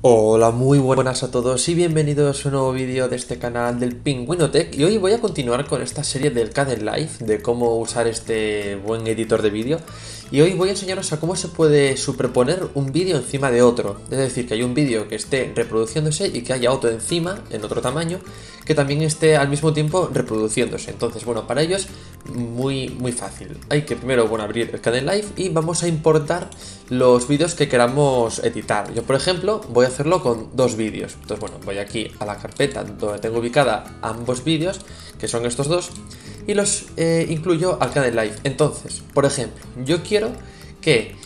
Hola, muy buenas a todos y bienvenidos a un nuevo vídeo de este canal del Pingüino Tech. Y hoy voy a continuar con esta serie del Kdenlive, de cómo usar este buen editor de vídeo. Y hoy voy a enseñaros a cómo se puede superponer un vídeo encima de otro. Es decir, que hay un vídeo que esté reproduciéndose y que haya otro encima, en otro tamaño, que también esté al mismo tiempo reproduciéndose. Entonces, bueno, para ello es muy fácil. Hay que primero, abrir el Kdenlive y vamos a importar los vídeos que queramos editar. Yo, por ejemplo, voy a hacerlo con dos vídeos. Entonces, bueno, voy aquí a la carpeta donde tengo ubicada ambos vídeos, que son estos dos, y los incluyo al Kdenlive. Entonces, por ejemplo, yo quiero que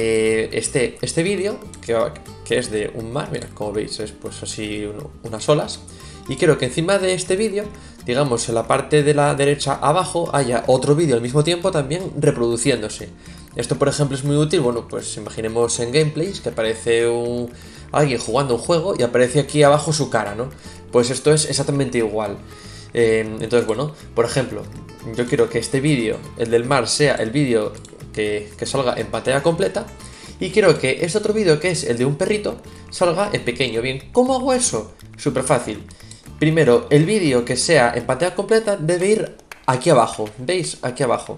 esté este vídeo, que es de un mar, mira, como veis, es pues así unas olas. Y quiero que encima de este vídeo, digamos en la parte de la derecha abajo, haya otro vídeo al mismo tiempo también reproduciéndose. Esto, por ejemplo, es muy útil, bueno, pues imaginemos en gameplays que aparece alguien jugando un juego y aparece aquí abajo su cara, ¿no? Pues esto es exactamente igual. Entonces, bueno, por ejemplo, yo quiero que este vídeo, el del mar, sea el vídeo que salga en pantalla completa. Y quiero que este otro vídeo, que es el de un perrito, salga en pequeño. Bien, ¿cómo hago eso? Súper fácil. Primero, el vídeo que sea en pantalla completa debe ir aquí abajo, ¿veis? Aquí abajo.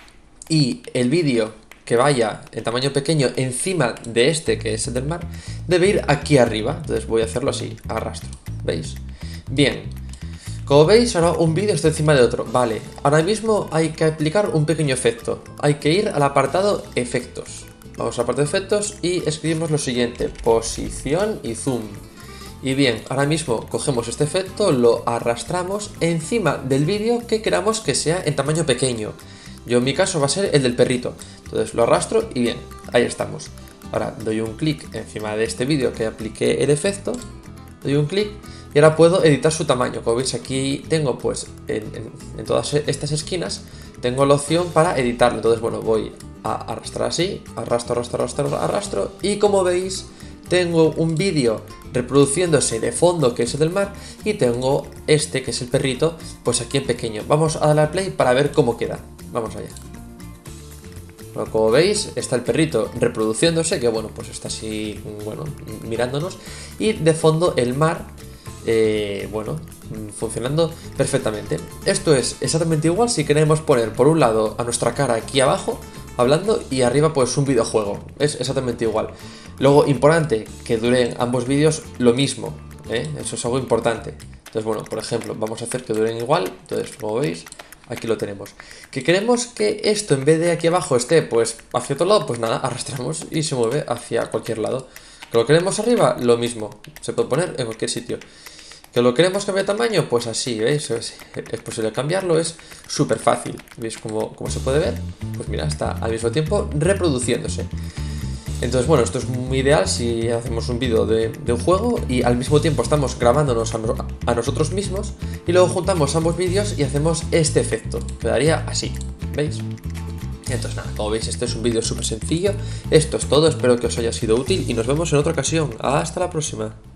Y el vídeo que vaya en tamaño pequeño encima de este, que es el del mar, debe ir aquí arriba. Entonces voy a hacerlo así, arrastro, ¿veis? Bien, como veis, ahora un vídeo está encima de otro. Vale, ahora mismo hay que aplicar un pequeño efecto. Hay que ir al apartado efectos. Vamos al apartado de efectos y escribimos lo siguiente: posición y zoom. Y bien, ahora mismo cogemos este efecto, lo arrastramos encima del vídeo que queramos que sea en tamaño pequeño. Yo en mi caso va a ser el del perrito. Entonces lo arrastro y bien, ahí estamos. Ahora doy un clic encima de este vídeo que apliqué el efecto. Doy un clic y ahora puedo editar su tamaño. Como veis, aquí tengo pues en todas estas esquinas tengo la opción para editarlo. Entonces, bueno, voy a arrastrar así, arrastro, y como veis tengo un vídeo reproduciéndose de fondo, que es el del mar, y tengo este, que es el perrito, pues aquí en pequeño. Vamos a darle al play para ver cómo queda. Vamos allá. Bueno, como veis, está el perrito reproduciéndose, que bueno, pues está así, bueno, mirándonos, y de fondo el mar, bueno, funcionando perfectamente. Esto es exactamente igual si queremos poner por un lado a nuestra cara aquí abajo, hablando, y arriba pues un videojuego. Es exactamente igual. Luego, importante, que duren ambos vídeos lo mismo, ¿eh? Eso es algo importante. Entonces, bueno, por ejemplo, vamos a hacer que duren igual. Entonces, como veis, aquí lo tenemos. ¿Que queremos que esto en vez de aquí abajo esté pues hacia otro lado? Pues nada, arrastramos y se mueve hacia cualquier lado. ¿Que lo queremos arriba? Lo mismo. Se puede poner en cualquier sitio. ¿Que lo queremos cambiar de tamaño? Pues así, ¿veis? Es posible cambiarlo, es súper fácil. ¿Veis cómo se puede ver? Pues mira, está al mismo tiempo reproduciéndose. Entonces, bueno, esto es muy ideal si hacemos un vídeo de un juego y al mismo tiempo estamos grabándonos a nosotros mismos y luego juntamos ambos vídeos y hacemos este efecto. Quedaría así, ¿veis? Entonces nada, como veis, este es un vídeo súper sencillo. Esto es todo, espero que os haya sido útil y nos vemos en otra ocasión. Hasta la próxima.